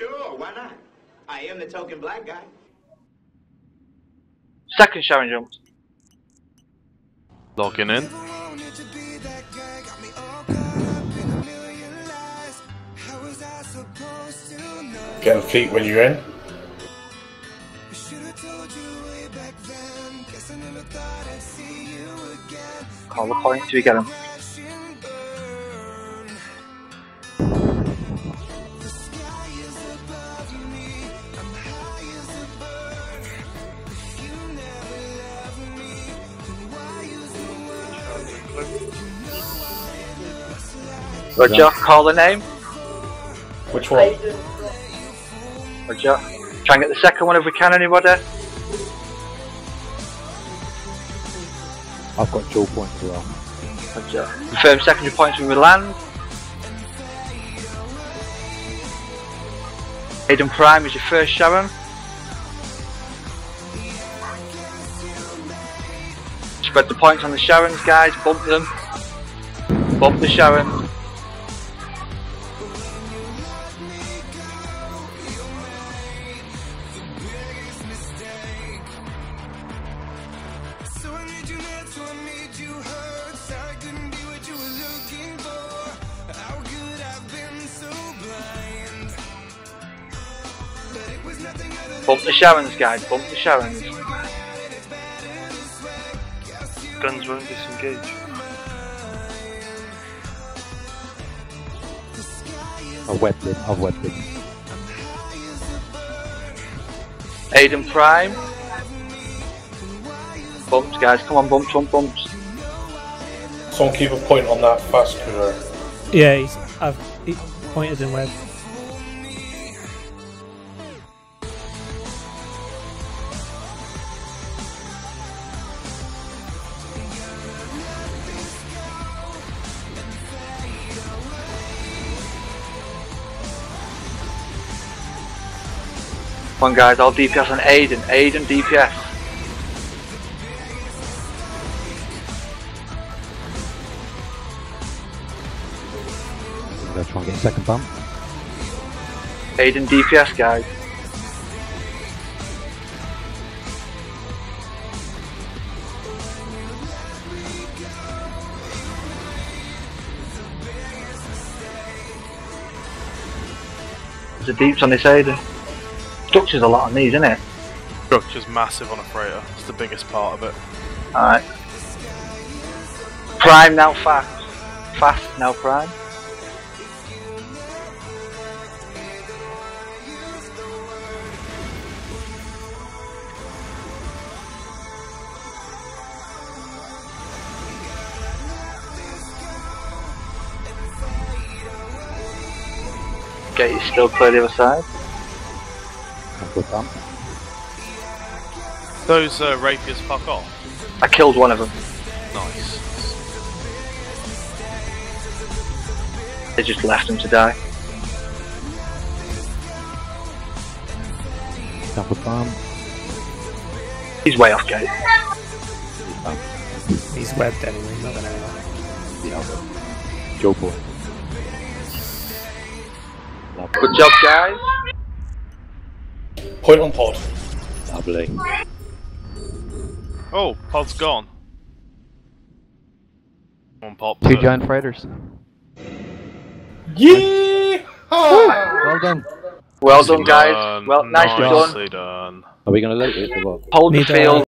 Sure, why not? I am the token black guy. Second Sharon jumps. Logging in. Getting feet when you're in. Call the point till we get him. Roger, call the name. Which one? Roger. Try and get the second one if we can, anybody? I've got dual points as well. Roger. Confirm secondary points when we land. Aiden Prime is your first Sharon. Spread the points on the Sharons, guys. Bump them. Bump the Sharon. Bump the Sharons, guys. Bump the Sharons. Guns won't disengage. I've webbed him, I've webbed him. Aiden Prime. Bumps, guys. Come on, bumps, bumps. Someone keep a point on that fast cruiser. Yeah, he pointed and webbed. Come on, guys. I'll DPS on Aiden. Aiden DPS. I'm going to try and get a second bump. Aiden DPS, guys. There's a deeps on this Aiden. Structure's a lot on these, isn't it? Structure's massive on a freighter. It's the biggest part of it. Alright. Prime now fast. Fast now prime. Okay, you still clear the other side. Good bump. Those rapiers fuck off. I killed one of them. Nice. They just left him to die. Double bump. He's way off gate. He's webbed anyway, not gonna Yeah, dual point. Good job, guys. Point on pod. Lovely. Oh, pod's gone. One pop. Two giant freighters. Yeah! Well done. Well done, guys. Well, nicely done. Nicely done. Are we going to loot it or what? Hold the field.